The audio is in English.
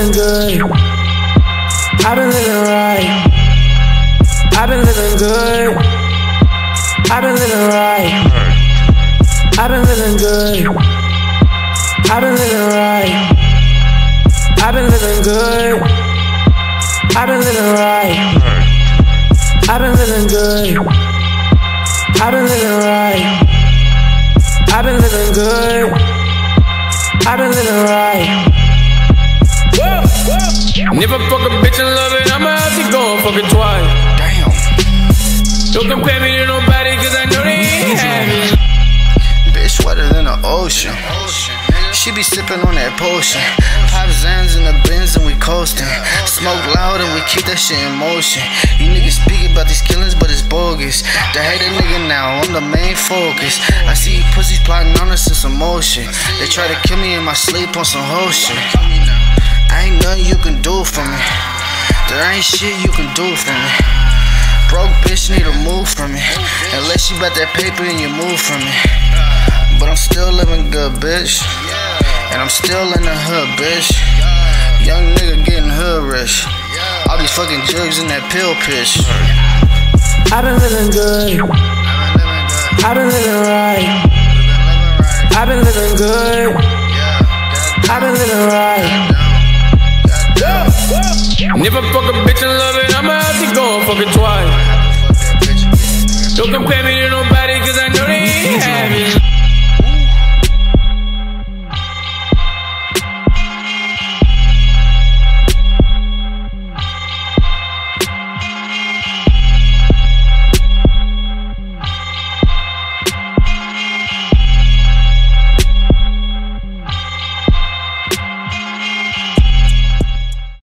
living good. I've been living right. I've been living good. I've been living right. I've been living good. I've been living right. I've been living good. I've been living right. I've been living good. I've been living right. I've been living good. I've been living right. Never fuck a bitch and love it, I'ma have to go and fuck it twice. Damn. Don't compare me to nobody, cause I know they ain't having. Bitch wetter than the ocean. She be sipping on that potion. Pop Zans in the Benz and we coasting. Smoke loud and we keep that shit in motion. You niggas speak about these killings, but it's bogus. The hater nigga now, I'm the main focus. I see you pussies plotting on us in some motion. They try to kill me in my sleep on some whole shit. Ain't nothing you can do for me. There ain't shit you can do for me. Broke bitch need to move from me. Unless you got that paper and you move from me. But I'm still living good, bitch. And I'm still in the hood, bitch. Young nigga getting hood rich. All these fucking jugs in that pill pitch. I've been living good. I've been living right. I've been living good. I've been living right. Never fuck a bitch and love it, I'ma have to go and fuck it twice. Don't compare me to nobody.